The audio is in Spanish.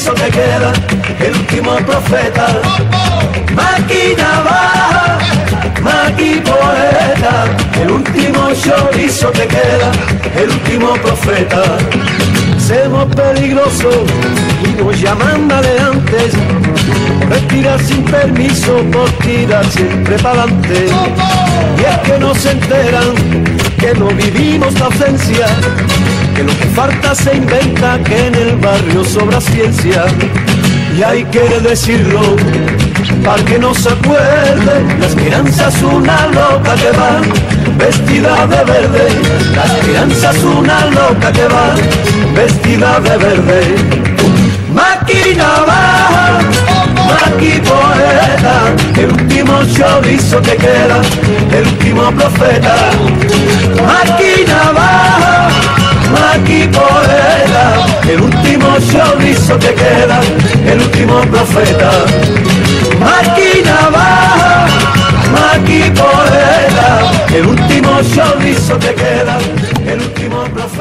chorizo te queda, el último profeta. Máquina baja, maqui poeta, el último chorizo te queda, el último profeta. Somos peligrosos y nos llaman maleantes, respirar sin permiso por tirar siempre para adelante. Y es que no se enteran que no vivimos la ausencia, que lo que falta se inventa, que en el barrio sobra ciencia. Y hay que decirlo para que no se acuerde, la esperanza es una loca que va vestida de verde. La esperanza es una loca que va vestida de verde. Máquina baja, maqui poeta, el último chorizo te queda, el último profeta. Máquina baja, maqui poeta, el último chorizo te queda, el último profeta. Máquina baja, maqui poeta, el último chorizo te queda, el último profeta.